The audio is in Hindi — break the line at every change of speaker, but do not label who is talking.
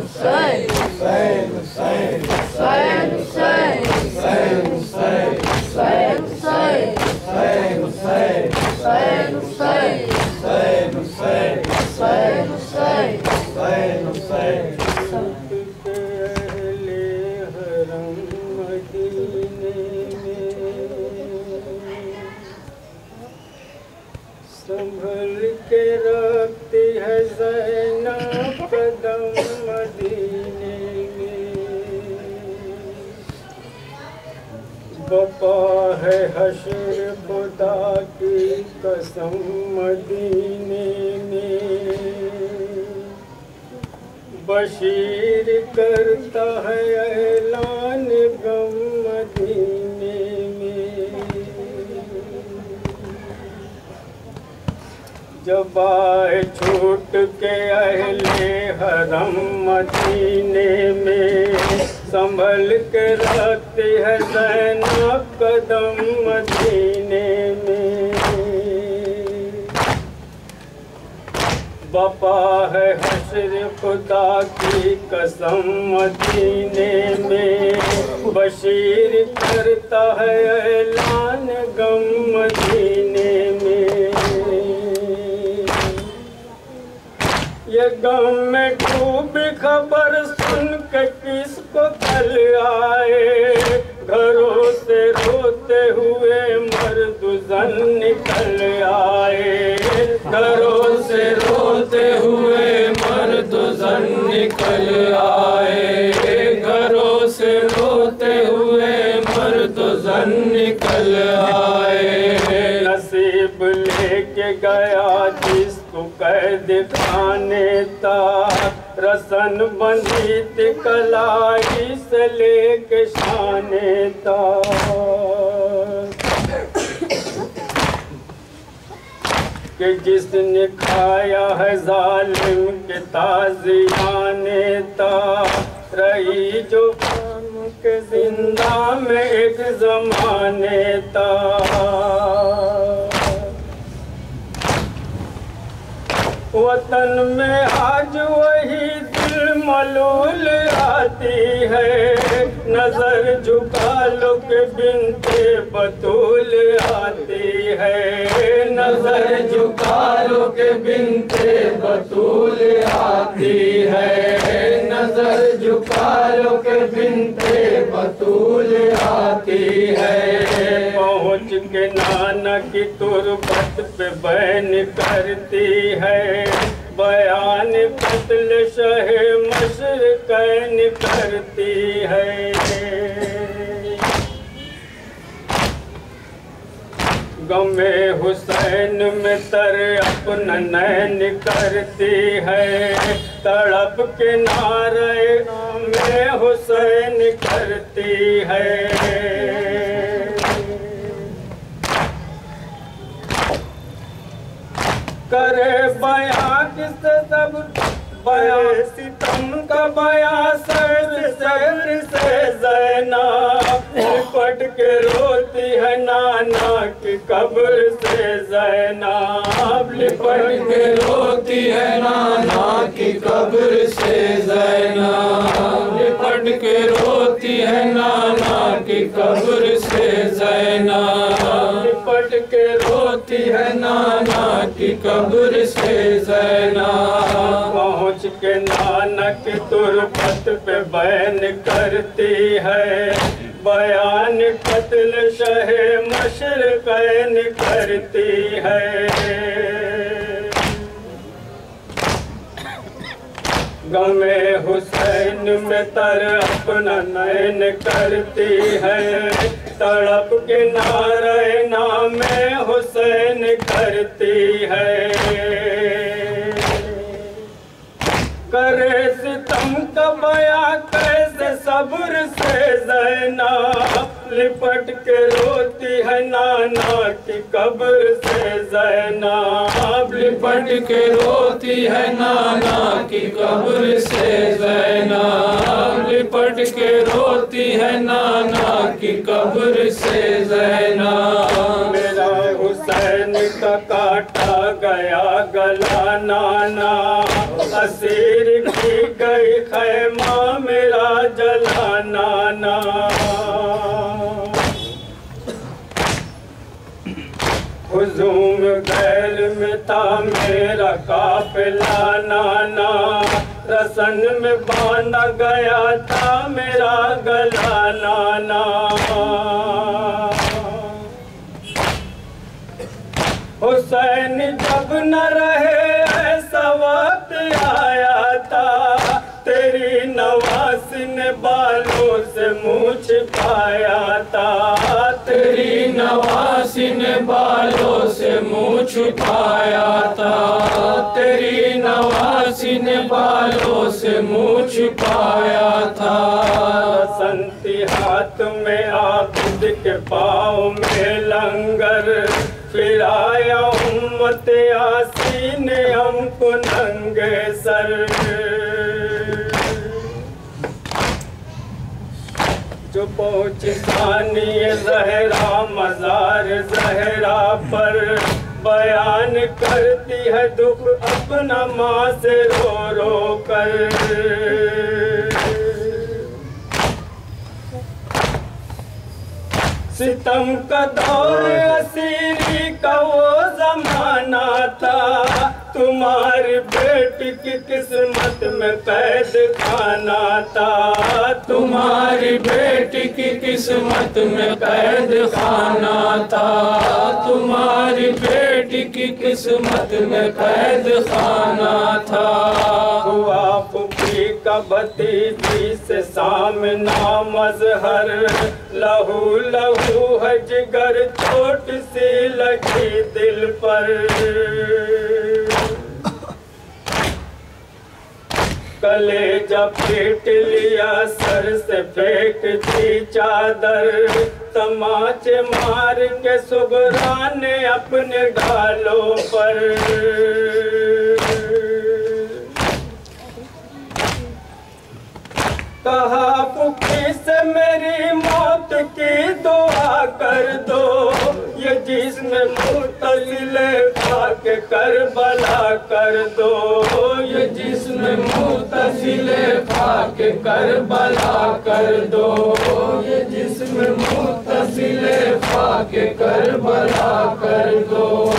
Hussein, Hussein, Hussein, Hussein, Hussein, Hussein, Hussein, Hussein, Hussein, Hussein, Hussein, Hussein, Hussein, Hussein, Hussein, Hussein, Hussein, Hussein,
संभल के रखती है ज़ैनब कदम मदीने में, बपा है हश्र खुदा की कसम मदीने में, बशीर करता है ऐलान गम मदीने में, जब आए छूट के अहले हरम मदीने में, संभल के रखती है ज़ैनब कदम मदीने में, बपा है हश्र खुदा की कसम मदीने में, बशीर करता है ऐलान गम मदीने में, ये गम में डूब खबर सुन के किसको कल आए, घरों से रोते हुए मर्द जन निकल आए, घरों से रोते हुए मर्द जन निकल आए, घरों से रोते हुए मर्द जन निकल आए, नसीब लेके गया जिसको कैद खाने तक, रसन बंधी थी कलाई से लेके शाने तक, कि जिसने खाया है जालिम के ताज़ियाने तक, रही जो काम के जिंदा में एक ज़माने तक, वतन में आज वही दिल मलूल आती है, नजर झुका लो के बिनते बतूल आती है, नजर झुका लो के बिनते बतूल आती है, नजर झुका लो के बिनते बतूल आती है, पहुँच के नाना की तुरबत पे बैन करती है, बयान कत्ल शहे मशरकैन करती है, गमे हुसैन में तर अपना नैन करती है, तड़प के नारे में हुसैन करती है, करे बयां किससे सब बयां सितम का बयां सर से ज़ैनब लिपट के रोती है नाना की कब्र से, ज़ैनब लिपट के रोती है नाना की कब्र से, ज़ैनब लिपट के रोती है नाना की कब्र से, ज़ैनब लिपट के रोती है नाना की कब्र से, ज़ैनब पहुँच के नाना की तुरबत पे बैन करती है, बयान कत्ल शहे मशरकैन करती है, गमे हुसैन में तर अपना नैन करती है, तड़प के नारे नामे हुसैन करती है, करे सितम का बया कैसे सब्र से, ज़ैनब लिपट के रोती है नाना की कब्र से, ज़ैनब लिपट के रोती है नाना की कब्र से, ज़ैनब लिपट के रोती है नाना की कब्र से, ज़ैनब मेरा हुसैन का काटा गया गला नाना, असीर की गई खैमा मेरा जलाना ना। हुजूम गैर में था मेरा काफिला नाना, रसन में बांधा गया था मेरा गला नाना। हुसैन जब न रहे ऐसा वक्त आया था, तेरी नवासी ने बालों से मुँह छिपाया था।
तेरी नवासी ने बालों से मुँह छुपाया था। तेरी नवासी ने बालों से मुँह छुपाया था।
संती हाथ में आबिद के पाँव में लंगर, फिर आया उम्मत यासी ने हमको नंगे सर। जो पहुँची सानिए ज़हरा मज़ार ज़हरा पर, बयान करती है दुख अपना माँ से रो रो कर। सितम का दौर असीरी का वो जमाना था, तुम्हारी बेटी की किस्मत में कैद खाना था।
तुम्हारी बेटी की किस्मत में कैद खाना था। तुम्हारी बेटी की किस्मत में कैद खाना था।
हुआ फुफी का भतीजी से सामना मजहर, लहू लहू है जिगर चोट सी लगी दिल पर। कलेजा पीट लिया सर से फेंक दी चादर, तमाचे मार के सुगरा ने अपने गालों पर। कहा फुफी से मेरी मौत की दुआ कर दो, ये जिस्म मुतसिले खाके करबला कर दो।
ये जिस्म मुतसिले खाके करबला कर दो। ये जिस्म मुतसिले खाके करबला कर दो।